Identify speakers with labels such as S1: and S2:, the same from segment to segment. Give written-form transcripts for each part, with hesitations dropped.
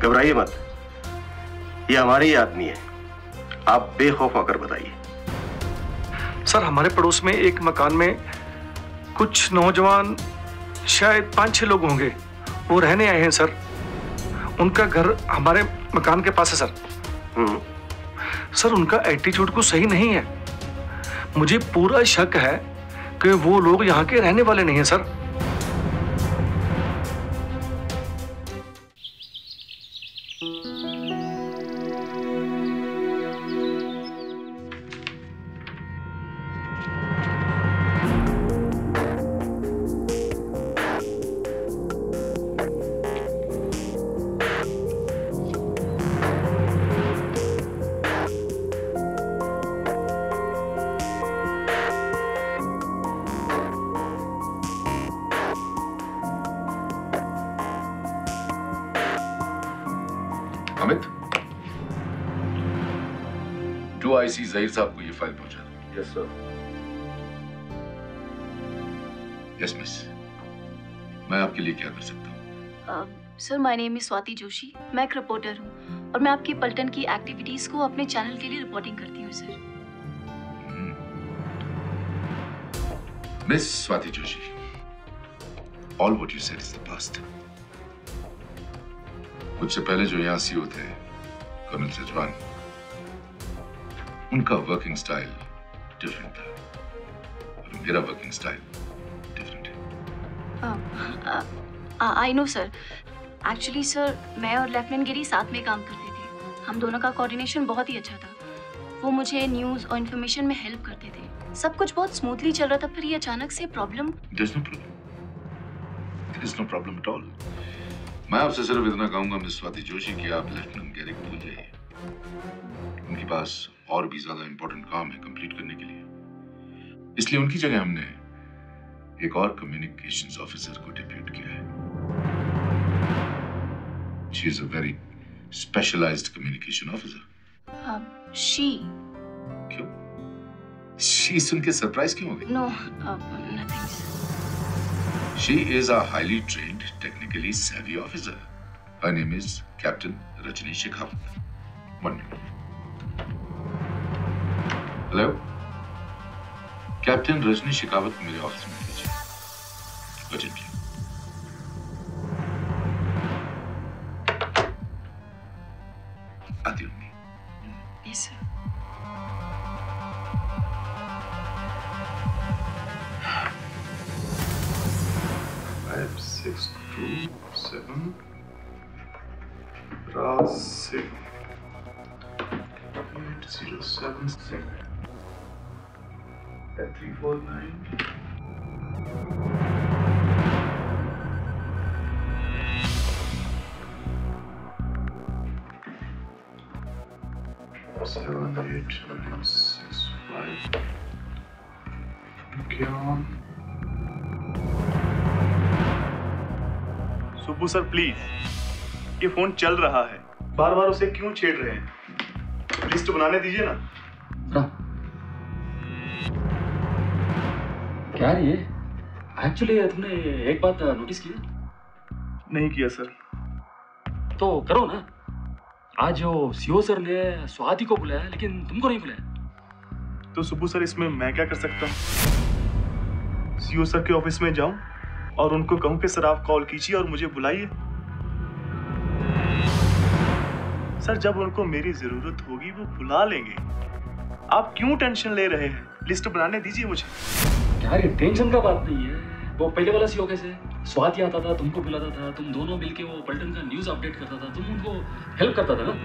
S1: घबराइए मत, ये हमारे ही आदमी है, आप बेखौफ होकर बताइए।
S2: सर हमारे पड़ोस में एक मकान में कुछ नौजवान, शायद 5-6 लोग होंगे, वो रहने आए हैं सर। उनका घर हमारे मकान के पास है सर। सर उनका एटीट्यूड कुछ सही नहीं है। मुझे पूरा शक है कि वो लोग यहाँ के रहने वाले नहीं हैं सर।
S3: अमित, जो आईसी जहीर साहब को ये फाइल पहुंचा दो।
S1: Yes sir.
S3: यस मिस, मैं आपके लिए क्या कर सकता हूँ?
S4: Sir my name is Swati Joshi, मैं एक रिपोर्टर हूँ और मैं आपकी पलटन की एक्टिविटीज को अपने चैनल के लिए रिपोर्टिंग करती हूँ sir.
S3: Miss Swati Joshi, all what you said is the past. मुझसे पहले जो यहाँ सीओ थे, कर्नल सजवान, उनका वर्किंग स्टाइल डिफरेंट था और मेरा वर्किंग स्टाइल डिफरेंट है।
S4: I know sir. Actually sir मैं और लेफ्टिनेंट गिरी साथ में काम करते थे। हम दोनों का कोऑर्डिनेशन बहुत ही अच्छा था। वो मुझे न्यूज़ और इन्फॉर्मेशन में हेल्प करते थे। सब कुछ बहुत स्मूथली चल रहा था, फिर ये अचानक से problem.
S3: There's no problem. There is no problem at all. मैं आपसे सिर्फ इतना कहूंगा मिस स्वाति जोशी कि आप लेफ्टिनेंट गैरी को भूल जाइए। उनके पास और भी ज्यादा इंपॉर्टेंट काम है कंप्लीट करने के लिए, इसलिए उनकी जगह हमने एक और कम्युनिकेशंस ऑफिसर को डिप्यूट किया है। She is a very specialized communication officer.
S4: She.
S3: क्यों? She सुन के सरप्राइज क्यों हो गई?
S4: No, nothing.
S3: She is a highly trained, technically savvy officer. Her name is Captain Rajni Shekhawat. 1 minute. Hello? Captain Rajni Shekhawat मेरे office में भेजिए, urgently. आती होंगी।
S4: Yes sir.
S2: Five, 6, 2, 7, 6, 8, 0, 7, 6, 3, 4, 9. Seven, 8, 9, 6, 5. Okay, on.
S5: Subbu sir please, ये phone चल रहा है, बार बार उसे क्यों छेड़ रहे हैं? लिस्ट बनाने दीजिए ना।
S6: क्या है ये? एक्चुअली तुमने एक बात नोटिस की?
S5: नहीं किया सर।
S6: तो करो ना। आज जो सीओ सर ने स्वाति को बुलाया लेकिन तुमको नहीं बुलाया।
S5: तो सुब्बू सर इसमें मैं क्या कर सकता हूँ? सीओ सर के ऑफिस में जाऊं और उनको कहूं कि सर आप कॉल कीजिए और मुझे बुलाइए? सर जब उनको मेरी जरूरत होगी वो बुला लेंगे। आप क्यों टेंशन ले रहे हैं? लिस्ट बनाने दीजिए मुझे।
S6: यार ये टेंशन का बात नहीं है। वो पहले वाला सीओ कैसे स्वाति आता था, तुमको बुलाता था, तुम दोनों मिलके वो पलटन का न्यूज़ अपडेट करता था, तुम उनको हेल्प करता था ना।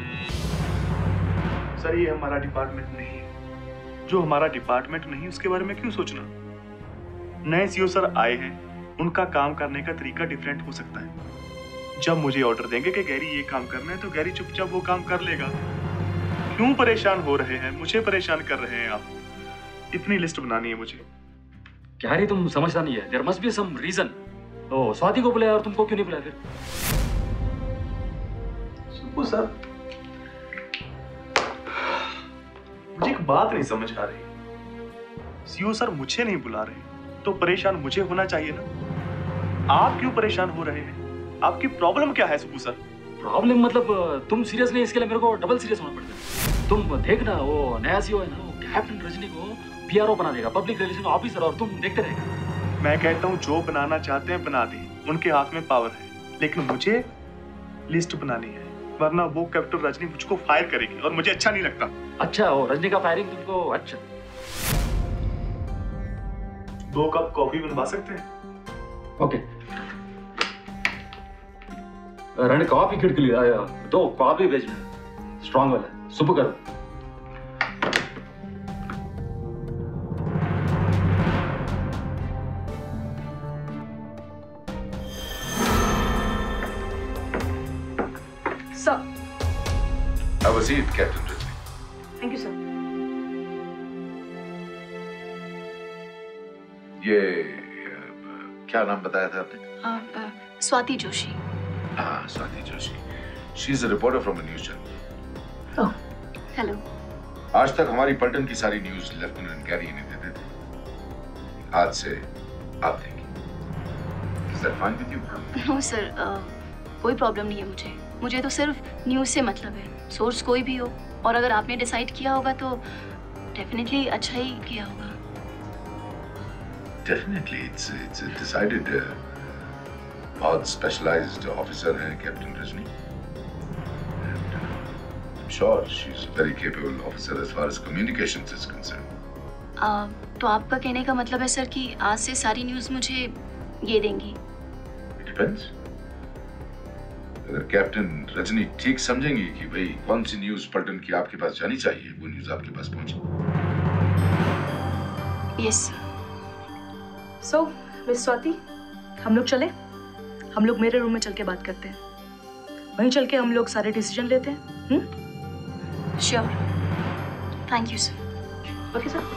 S5: सर ये हमारा डिपार्टमेंट नहीं है। जो हमारा डिपार्टमेंट नहीं उसके बारे में क्यों सोचना? नए सीओ सर आए हैं, उनका काम करने का तरीका डिफरेंट हो सकता है। जब मुझे ऑर्डर देंगे कि गैरी ये काम करना है तो गैरी चुपचाप वो काम कर लेगा। क्यों परेशान हो रहे हैं? मुझे परेशान कर रहे हैं आप। इतनी लिस्ट बनानी है मुझे।
S6: क्या रे तुम समझता नहीं है? There must be some reason. तो स्वाति को बुलाया और तुमको क्यों नहीं बुलाया फिर?
S5: सुब्बू सर मुझे एक बात नहीं समझ आ रही। सीओ सर मुझे नहीं बुला रहे तो परेशान मुझे होना चाहिए ना। आप क्यों परेशान हो रहे हैं? आपकी प्रॉब्लम क्या है सुब्बू सर?
S6: प्रॉब्लम मतलब तुम सीरियस नहीं, इसके लिए मेरे को डबल सीरियस होना पड़ता है। तुम देखना वो नया सीईओ है ना, वो कैप्टन रजनी को पीआरओ बना देगा, पब्लिक रिलेशन ऑफिसर, और तुम देखते रहेगा।
S5: मैं कहता हूँ जो बनाना चाहते हैं बना दें, उनके हाथ में पावर है, लेकिन मुझे लिस्ट बनानी है, वरना वो कैप्टन रजनी मुझको फायर करेगी और मुझे अच्छा नहीं लगता।
S6: अच्छा, वो रजनी का फायरिंग तुमको अच्छा।
S5: 2 कप कॉफी बनवा सकते हैं?
S6: ओके, रण कॉफी खिड़की ले आया, 2 कॉफी भेजना, स्ट्रांग वाला, सुपर करो।
S7: Sir.
S3: Have a seat, Captain Rajni.
S7: Thank you, sir.
S3: ये क्या नाम बताया था आपने?
S4: स्वाति जोशी।
S3: हाँ, Swati Joshi. She is a reporter from a news channel.
S4: Oh, hello.
S3: आज तक हमारी पलटन की सारी न्यूज लेफ्टिनेंट गैरी इन्हें देते थे। आज से आप देंगे। Is that fine with you?
S4: No sir, कोई प्रॉब्लम नहीं है मुझे तो सिर्फ न्यूज़ से मतलब है, सोर्स कोई भी हो, और अगर आपने डिसाइड किया होगा तो डेफिनेटली अच्छा ही किया होगा।
S3: Definitely, it's decided. बहुत स्पेशलाइज्ड ऑफिसर हैं captain Rajni, and I'm sure she's a very capable officer as far as communications is concerned.
S4: तो आपका कहने का मतलब है सर कि आज से सारी न्यूज़ मुझे ये देंगी?
S3: It depends. अगर कैप्टन रजनी ठीक समझेंगी कि भाई कौन सी न्यूज पलटन की आपके पास जानी चाहिए, वो न्यूज आपके पास पहुंचे।
S4: यस।
S7: So, मिस स्वाति, हम लोग चले? हम लोग मेरे रूम में चल के बात करते हैं, वहीं चल के हम लोग सारे डिसीजन लेते हैं।
S4: Sure, thank you sir.
S7: Okay sir.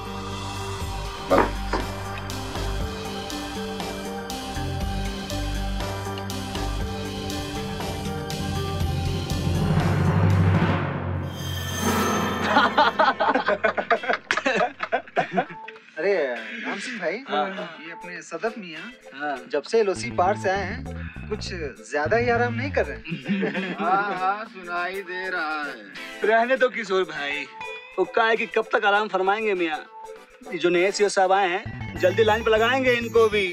S8: अरे राम सिंह भाई, ये अपने सदफ मियाँ जब से एलओसी पार से आए हैं कुछ ज्यादा ही आराम नहीं कर रहे।
S9: हाँ, सुनाई दे रहा है।
S10: रहने दो किशोर भाई, वो क्या है कि कब तक आराम फरमाएंगे मियाँ। जो नए सीईओ साहब आए हैं जल्दी लाइन पे लगाएंगे इनको भी।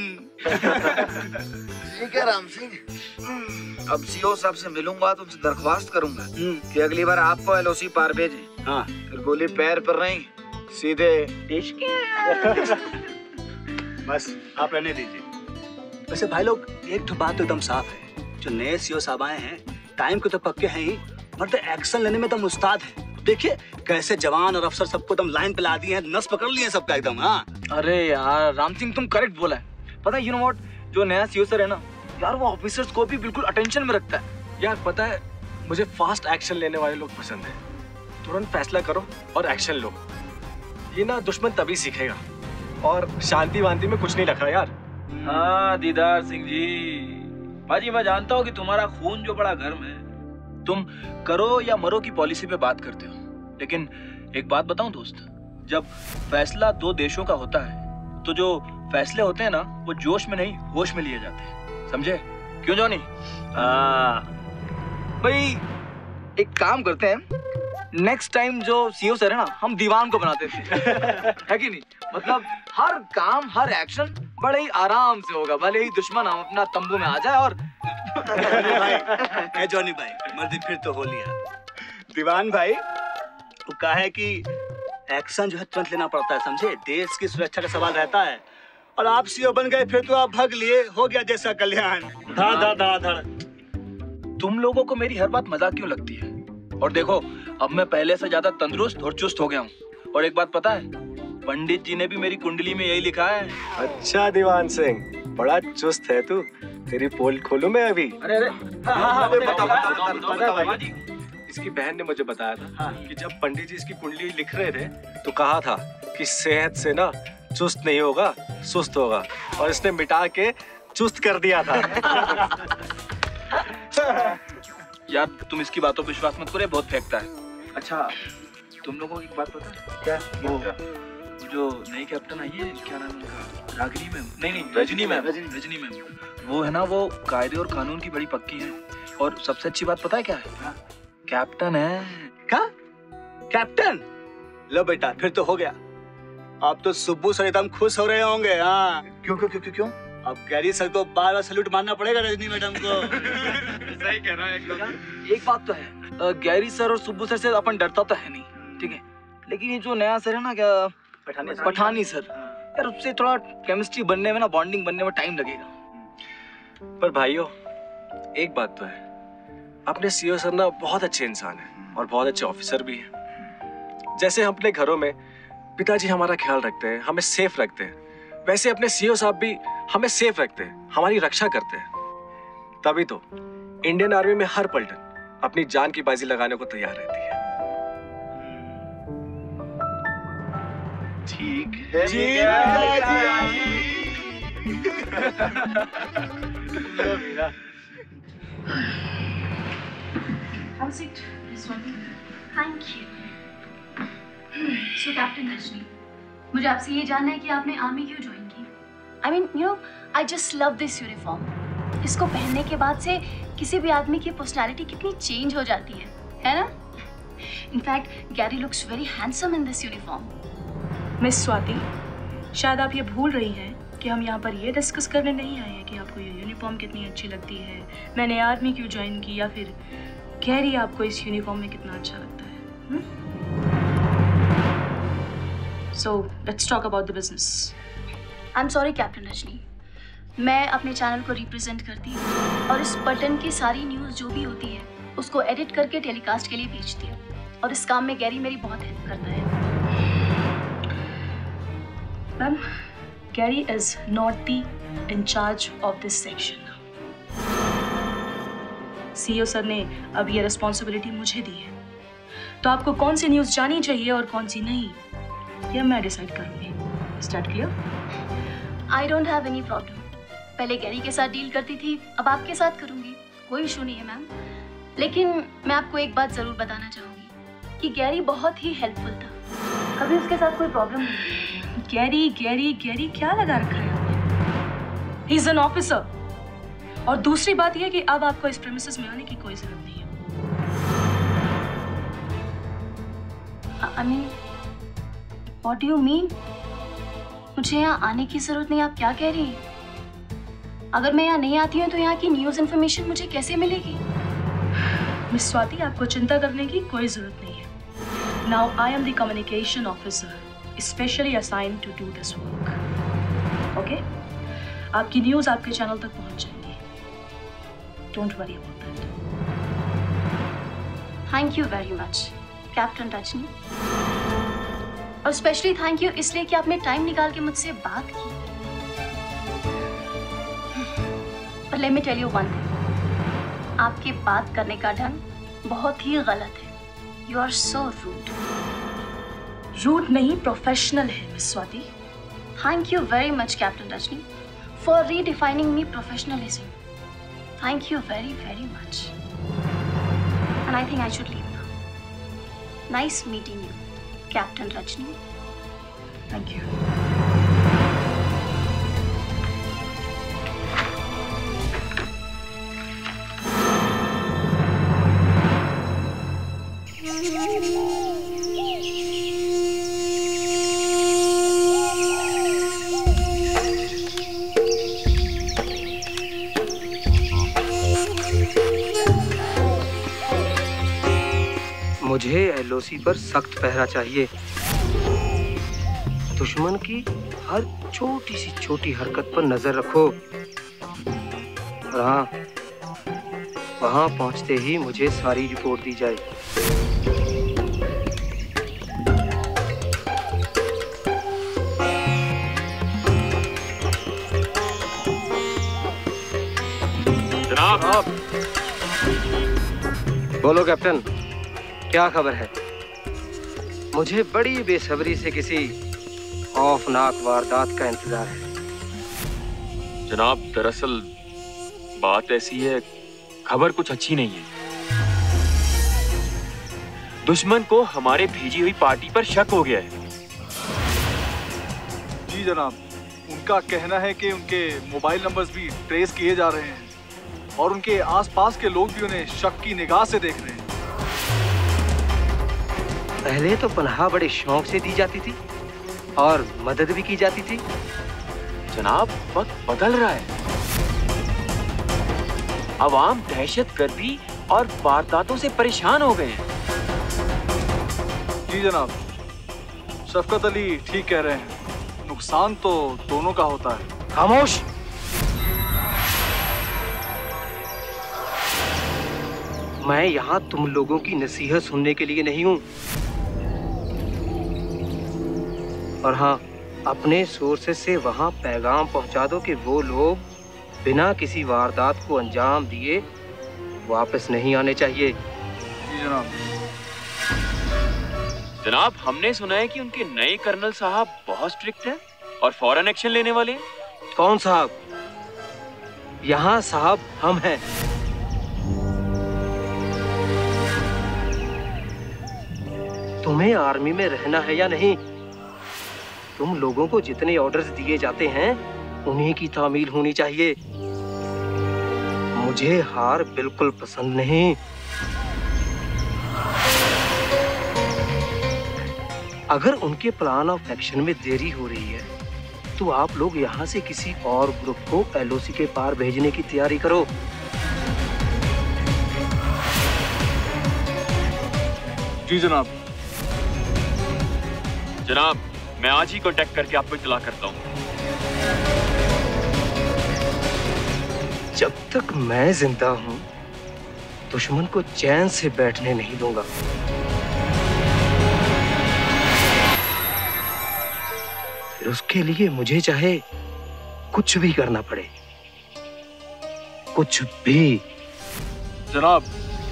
S9: ठीक है राम सिंह, अब सीईओ साहब से मिलूंगा तो उनसे दरख्वास्त करूंगा कि अगली बार आपको एलओसी पार भेजें।
S10: हाँ,
S9: फिर गोली पैर पर नहीं, सीधे
S10: बस आप रहने दीजिए। वैसे भाई लोग, एक तो बात तो एकदम साफ है, जो नए सीईओ साहब आए हैं टाइम के तो पक्के हैं ही, मगर एक्शन लेने में तो उस्ताद है। देखिए कैसे जवान और अफसर सबको एकदम लाइन पे ला दिए हैं, नस पकड़ लिए सबका एकदम। हाँ
S9: अरे यार राम सिंह, तुम करेक्ट बोला है। पता है यू नो व्हाट, जो नया सीईओ सर है ना यार, वो ऑफिसर्स को भी बिल्कुल अटेंशन में रखता है।
S2: यार पता है, मुझे फास्ट एक्शन लेने वाले लोग पसंद है। तुरंत फैसला करो और एक्शन लो। ये ना दुश्मन तभी सीखेगा, और शांति वांति में कुछ नहीं रखा यार।
S9: हाँ दीदार सिंह जी, बाजी मैं जानता हूँ कि तुम्हारा खून जो बड़ा गर्म है, तुम करो या मरो की पॉलिसी पे बात करते हो, लेकिन एक बात बताऊं दोस्त, जब फैसला 2 देशों का होता है तो जो फैसले होते हैं ना वो जोश में नहीं होश में लिए जाते हैं, समझे? क्यों जॉनी? भाई एक काम करते हैं, नेक्स्ट टाइम जो सीईओ सर है ना, हम दीवान को बनाते थे। है कि नहीं? मतलब हर काम हर एक्शन बड़े ही आराम से होगा, भले ही दुश्मन हम अपना तंबू में आ जाए। और
S10: भाई जॉनी भाई, मर्दी फिर तो हो लिया। दीवान भाई, वो कहा है कि एक्शन जो है तुरंत लेना पड़ता है, समझे? देश की सुरक्षा का सवाल रहता है, और आप सीईओ बन गए फिर तो आप भाग लिए, हो गया जैसा कल्याण। धड़ धड़ धड़ धड़।
S9: तुम लोगों को मेरी हर बात मजाक क्यों लगती है? और देखो, अब मैं पहले से ज्यादा तंदुरुस्त और चुस्त हो गया हूँ। और एक बात पता है, पंडित जी ने भी मेरी कुंडली में यही लिखा है।
S2: अच्छा दीवान सिंह, बड़ा चुस्त है तू। तेरी पोल खोलूं मैं अभी?
S9: अरे अरे,
S2: बताओ। इसकी बहन ने मुझे बताया था कि जब पंडित जी इसकी कुंडली लिख रहे थे तो कहा था कि सेहत से ना चुस्त नहीं होगा, सुस्त होगा, और इसने मिटा के चुस्त कर दिया था।
S9: यार तुम इसकी बातों पर विश्वास मत करो, बहुत फेंकता है। अच्छा तुम लोगों को एक बात पता है क्या? वो जो नई कैप्टन आई है, क्या नाम उनका? रागिनी मैम? नहीं, रजनी मैम। वो है ना, वो कायदे और कानून की बड़ी पक्की है। और सबसे अच्छी बात पता है क्या है? कैप्टन है।
S10: क्या? कैप्टन? लो बेटा, फिर तो हो गया। आप तो सुब्बू सर एकदम खुश हो रहे होंगे। हाँ,
S9: क्यों क्यों क्यों क्यों?
S10: अब गैरी सर को बार-बार सैल्यूट मारना पड़ेगा रजनी मैडम को।
S9: सही कह रहा है एकदम। एक बात तो है, गैरी सर और सुब्बू सर से अपन डरता तो है नहीं, ठीक है, लेकिन ये जो नया सर है ना, क्या पठानी सर, यार उससे थोड़ा केमिस्ट्री बनने में ना, बॉन्डिंग बनने में टाइम लगेगा।
S11: पर भाइयों, एक बात तो है, अपने सीईओ सर ना बहुत अच्छे इंसान हैं और बहुत अच्छे ऑफिसर भी हैं। जैसे हम अपने घरों में पिताजी हमारा ख्याल रखते हैं, हमें सेफ रखते हैं, वैसे अपने सीईओ साहब भी हमें सेफ रखते हैं, हमारी रक्षा करते हैं। तभी तो इंडियन आर्मी में हर पलटन अपनी जान की बाजी लगाने को तैयार रहती है।
S3: ठीक है।
S4: Have a seat, Miss Swati. Thank you. So, Captain Rajni, मुझे आपसे ये जानना है कि आपने आर्मी क्यों ज्वाइन की? I mean, you know, I just love this uniform. इसको पहनने के बाद से किसी भी आदमी की पर्सनालिटी कितनी चेंज हो जाती है ना? In fact, Gary looks very handsome in this uniform.
S7: Miss Swati, शायद आप ये भूल रही हैं कि हम यहाँ पर ये डिस्कस करने नहीं आए हैं कि आपको ये यूनिफॉर्म कितनी अच्छी लगती है, मैंने आर्मी क्यों ज्वाइन की, या फिर गैरी आपको इस यूनिफॉर्म में कितना अच्छा लगता है। So let's talk about the business.
S4: I'm sorry, Captain Rajni. मैं अपने चैनल को रिप्रेजेंट करती हूँ और इस बटन की सारी न्यूज़ जो भी होती है उसको एडिट करके टेलीकास्ट के लिए भेजती हूँ, और इस काम में गैरी मेरी बहुत हेल्प करता है।
S7: Ma'am, Gary is not the in charge of this section. CEO sir ने अब ये रिस्पॉन्सिबिलिटी मुझे दी है, तो आपको कौन सी न्यूज़ जानी चाहिए और कौन सी नहीं, ये मैं डिसाइड करूँगी। स्टार्ट किया?
S4: I don't have any problem. पहले गैरी के साथ डील करती थी, अब आपके साथ करूँगी, कोई इशू नहीं है मैम। लेकिन मैं आपको एक बात ज़रूर बताना चाहूँगी कि गैरी बहुत ही हेल्पफुल था, कभी उसके साथ कोई प्रॉब्लम नहीं।
S7: गैरी गैरी गैरी क्या लगा रखा है आपने? He is an officer. और दूसरी बात यह कि अब आपको इस प्रेमिसेस में आने की कोई जरूरत नहीं है।
S4: I mean, what do you mean? मुझे यहाँ आने की जरूरत नहीं, आप क्या कह रही हैं? अगर मैं यहाँ नहीं आती हूँ तो यहाँ की न्यूज़ इन्फॉर्मेशन मुझे कैसे मिलेगी?
S7: मिस स्वाति, आपको चिंता करने की कोई जरूरत नहीं है। Now I am the communication officer, especially assigned to do this work. Okay? आपकी न्यूज़ आपके चैनल तक पहुँच जाएगी। Don't worry about that.
S4: Thank you very much, Captain Rajni. और स्पेशली थैंक यू इसलिए कि आपने टाइम निकाल के मुझसे बात की। पर let me tell you one thing, आपके बात करने का ढंग बहुत ही गलत है। You are so rude.
S7: Rude नहीं, प्रोफेशनल है miss Swati.
S4: Thank you very much captain Rajni for redefining me professionalism. Thank you very very much and I think I should leave now. Nice meeting you Captain Rajni.
S7: Thank you.
S12: मुझे LOC पर सख्त पहरा चाहिए। दुश्मन की हर छोटी सी छोटी हरकत पर नजर रखो। और हाँ, वहां पहुंचते ही मुझे सारी रिपोर्ट दी जाए।
S11: जनाब।
S12: बोलो कैप्टन, क्या खबर है? मुझे बड़ी बेसब्री से किसी खौफनाक वारदात का इंतजार है।
S11: जनाब, दरअसल बात ऐसी है, खबर कुछ अच्छी नहीं है। दुश्मन को हमारे भेजी हुई पार्टी पर शक हो गया है।
S13: जी जनाब, उनका कहना है कि उनके मोबाइल नंबर्स भी ट्रेस किए जा रहे हैं। और उनके आसपास के लोग भी उन्हें शक की निगाह से देख रहे हैं।
S12: पहले तो पनाह बड़े शौक से दी जाती थी और मदद भी की जाती थी।
S14: जनाब, वक्त बदल रहा है। अवाम दहशतगर्दी और वारदातों से परेशान हो गए हैं।
S13: जी जनाब, शफकत अली ठीक कह रहे हैं। नुकसान तो दोनों का होता है।
S12: खामोश। मैं यहाँ तुम लोगों की नसीहत सुनने के लिए नहीं हूँ। और हाँ, अपने सोर्सेस से वहाँ पैगाम पहुँचा दो कि वो लोग बिना किसी वारदात को अंजाम दिए वापस नहीं आने चाहिए।
S13: जी जनाब।
S14: जनाब, हमने सुना है कि उनके नए कर्नल साहब बहुत स्ट्रिक्ट हैं और फौरन एक्शन लेने वाले हैं।
S12: कौन साहब? यहाँ साहब हम हैं। तुम्हें आर्मी में रहना है या नहीं? तुम लोगों को जितने ऑर्डर्स दिए जाते हैं उन्हीं की तामील होनी चाहिए। मुझे हार बिल्कुल पसंद नहीं। अगर उनके प्लान ऑफ एक्शन में देरी हो रही है तो आप लोग यहाँ से किसी और ग्रुप को एलओसी के पार भेजने की तैयारी करो।
S13: जी जनाब।
S14: जनाब, मैं आज ही कांटेक्ट करके आपको इत्तला करता हूँ।
S12: जब तक मैं जिंदा हूँ दुश्मन को चैन से बैठने नहीं दूंगा। फिर उसके लिए मुझे चाहे कुछ भी करना पड़े, कुछ भी।
S13: जनाब,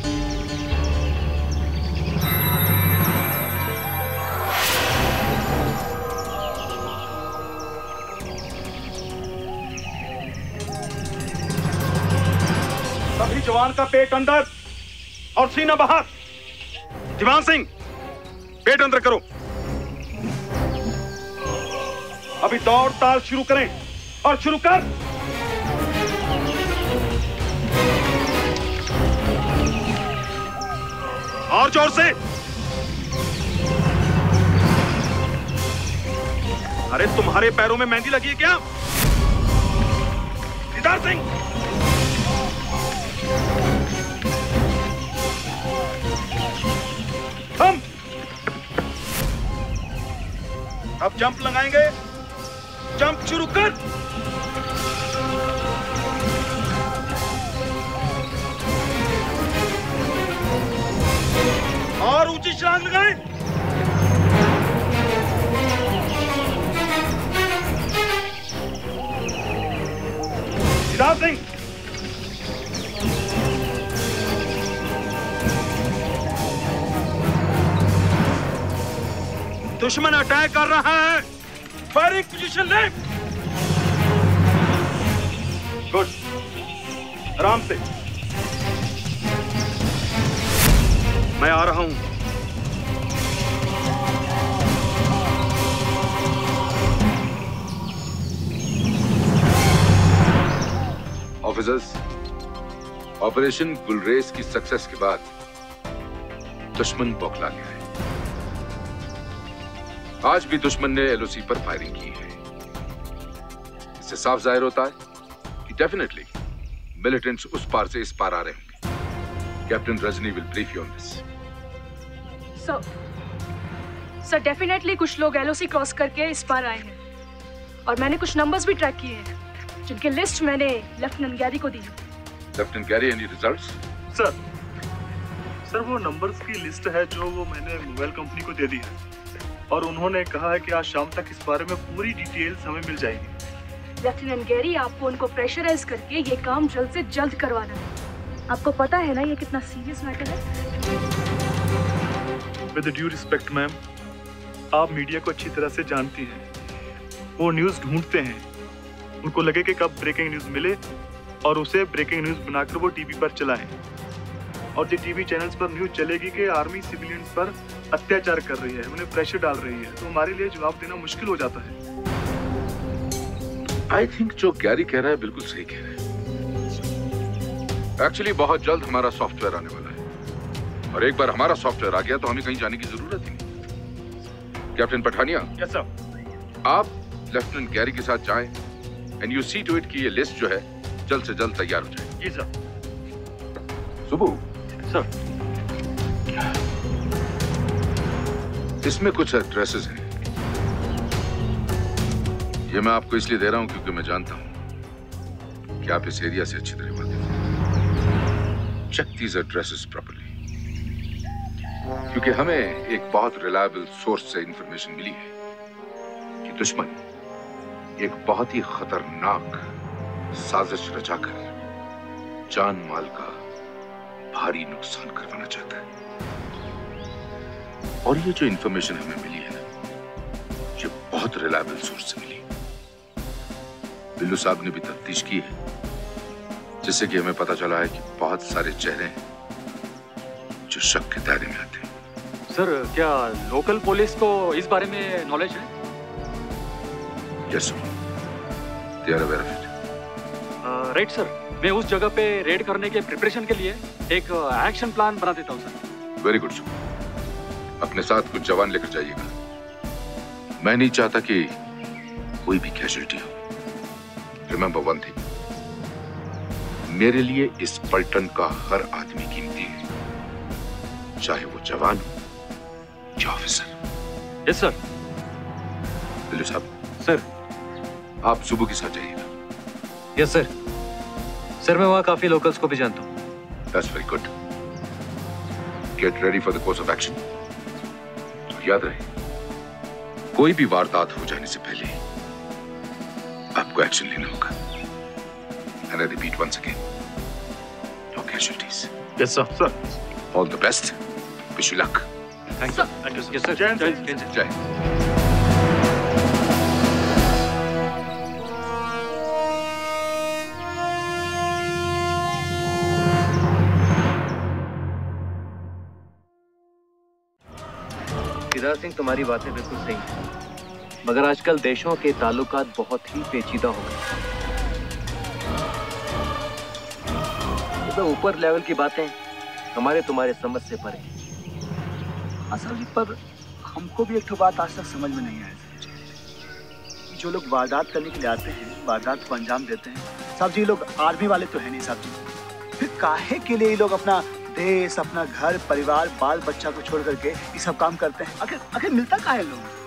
S5: सभी जवान का पेट अंदर और सीना बाहर। दीवान सिंह, पेट अंदर करो। अभी दौड़ ताल शुरू करें और शुरू कर। और जोर से। अरे तुम्हारे पैरों में मेहंदी लगी है क्या? दीदार सिंह, हम अब जंप लगाएंगे। जंप शुरू कर। और ऊंची छलांग लगाएं। दीदार सिंह, दुश्मन अटैक कर रहा है। फायरिंग पोजीशन ले। गुड, आराम से। मैं आ रहा हूं।
S3: ऑफिसर्स, ऑपरेशन गुलरेज की सक्सेस के बाद दुश्मन बौखला गया है। आज भी दुश्मन ने एलओसी पर फायरिंग की है। इससे साफ जाहिर होता है कि डेफिनेटली मिलिटेंट्स उस पार से इस पार आ रहे होंगे। Captain Rajni will brief you on this.
S7: Sir definitely कुछ लोग एलओसी क्रॉस करके इस पार आए हैं और मैंने कुछ नंबर्स भी ट्रैक किए हैं जिनकी लिस्ट मैंने लेफ्टिनेंट गैरी को दी है।
S3: Lieutenant Gary, any results?
S5: Sir वो नंबर्स की लिस्ट है जो वो मैंने मोबाइल कंपनी को दे दी है और उन्होंने कहा है कि आज शाम तक इस बारे में पूरी डिटेल्स हमें मिल जाएगी।
S7: लेफ्टिनेंट गैरी, आपको उनको प्रेशराइज करके ये काम जल्द से जल्द करवाना है। आपको पता है ना ये कितना सीरियस मैटर है।
S5: विद ड्यू रिस्पेक्ट मैम, आप मीडिया को अच्छी तरह से जानती हैं। वो न्यूज़ ढूंढते हैं, उनको लगे कि कब ब्रेकिंग न्यूज़ मिले और उसे ब्रेकिंग न्यूज़ बनाकर वो टीवी पर चलाएं। और जो टीवी चैनल्स पर न्यूज़ चलेगी कि आर्मी सिविलियंस पर अत्याचार कर रही है, उन्हें प्रेशर डाल रही है, तो हमारे लिए जवाब देना मुश्किल हो जाता है।
S3: आई थिंक जो गैरी कह रहा है बिल्कुल सही कह रहा है। एक्चुअली बहुत जल्द हमारा सॉफ्टवेयर आने वाला है और एक बार हमारा सॉफ्टवेयर आ गया तो हमें कहीं जाने की जरूरत ही नहीं। कैप्टन पठानिया।
S2: Yes sir.
S3: आप लेफ्टिनेंट गैरी के साथ जाएं and you see to it कि ये लिस्ट जो है जल्द से जल्द तैयार हो जाए।
S2: जी सर।
S3: सुबू।
S2: सर।
S3: इसमें कुछ एड्रेसेस हैं। ये मैं आपको इसलिए दे रहा हूं क्योंकि मैं जानता हूं कि आप इस एरिया से अच्छी तरह वाकिफ हैं। चेक दीज एड्रेसेस प्रॉपर्ली क्योंकि हमें एक बहुत रिलायबल सोर्स से इंफॉर्मेशन मिली है कि दुश्मन एक बहुत ही खतरनाक साजिश रचाकर जान माल का भारी नुकसान करवाना चाहता है। और ये जो इंफॉर्मेशन हमें मिली है ना, ये बहुत रिलायबल सोर्स से मिली। बिल्लू साहब ने भी तफ्तीश की है जिससे कि हमें पता चला है कि बहुत सारे चेहरे हैं जो शक के दायरे में आते हैं।
S6: सर, क्या लोकल पुलिस को इस बारे में नॉलेज है?
S3: Yes sir, they are aware of it.
S6: Right sir, मैं उस जगह पे रेड करने के प्रिपरेशन के लिए एक एक्शन प्लान बना देता हूँ सर।
S3: Very good sir. अपने साथ कुछ जवान लेकर जाइएगा। मैं नहीं चाहता कि कोई भी कैजुअल्टी हो। रिमेंबर वन थिंग, मेरे लिए इस पलटन का हर आदमी कीमती है, चाहे वो जवान हो या ऑफिसर।
S6: Yes sir.
S3: बिल्लू साहब।
S12: सर।
S3: आप सुबह के साथ जाइएगा।
S12: Yes sir. सर, मैं वहाँ काफी लोकल्स को भी जानता हूँ।
S3: That's very good. Get ready for the course of action. और याद रहे, कोई भी वारदात हो जाने से पहले आपको एक्शन लेना होगा। And I repeat once again, no casualties.
S2: Yes sir. Sir.
S3: All the best. Wish you luck.
S2: Thank you. Thank you sir.
S12: Yes sir.
S3: जय हिंद।
S12: केदार सिंह, तुम्हारी बातें बिल्कुल सही हैं, मगर आजकल देशों के ताल्लुकात बहुत ही पेचीदा हो गए। तो ऊपर लेवल की बातें हमारे तुम्हारे समझ से परे।
S10: असल जी, पर हमको भी एक तो बात आज तक समझ में नहीं आई कि जो लोग वारदात करने के लिए आते हैं, वारदात को अंजाम देते हैं, साहब जी लोग आर्मी वाले तो है नहीं साहब जी। फिर काहे के लिए ये लोग अपना देश, अपना घर परिवार, बाल बच्चा को छोड़ करके ये सब काम करते हैं? आखिर मिलता काहे लोग?